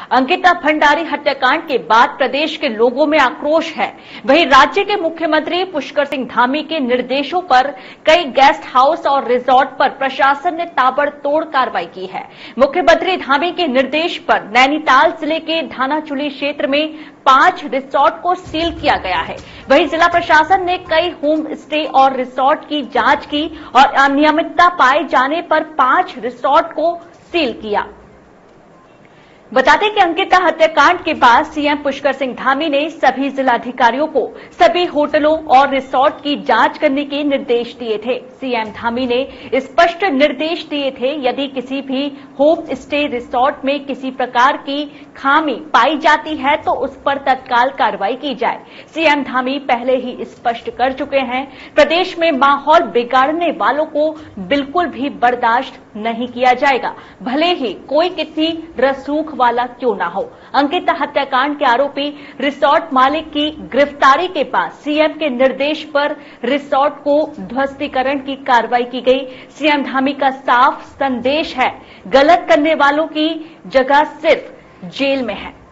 अंकिता भंडारी हत्याकांड के बाद प्रदेश के लोगों में आक्रोश है। वहीं राज्य के मुख्यमंत्री पुष्कर सिंह धामी के निर्देशों पर कई गेस्ट हाउस और रिसोर्ट पर प्रशासन ने ताबड़तोड़ कार्रवाई की है। मुख्यमंत्री धामी के निर्देश पर नैनीताल जिले के धानाचुली क्षेत्र में 5 रिसोर्ट को सील किया गया है। वहीं जिला प्रशासन ने कई होम स्टे और रिसोर्ट की जांच की और अनियमितता पाए जाने पर 5 रिसोर्ट को सील किया। बता दें कि अंकिता हत्याकांड के बाद सीएम पुष्कर सिंह धामी ने सभी जिलाधिकारियों को सभी होटलों और रिसोर्ट की जांच करने के निर्देश दिए थे। सीएम धामी ने स्पष्ट निर्देश दिए थे, यदि किसी भी होम स्टे रिसोर्ट में किसी प्रकार की खामी पाई जाती है तो उस पर तत्काल कार्रवाई की जाए। सीएम धामी पहले ही स्पष्ट कर चुके हैं, प्रदेश में माहौल बिगाड़ने वालों को बिल्कुल भी बर्दाश्त नहीं किया जाएगा, भले ही कोई कितनी रसूख वाला क्यों ना हो। अंकिता हत्याकांड के आरोपी रिसोर्ट मालिक की गिरफ्तारी के बाद सीएम के निर्देश पर रिसोर्ट को ध्वस्तीकरण की कार्रवाई की गई। सीएम धामी का साफ संदेश है, गलत करने वालों की जगह सिर्फ जेल में है।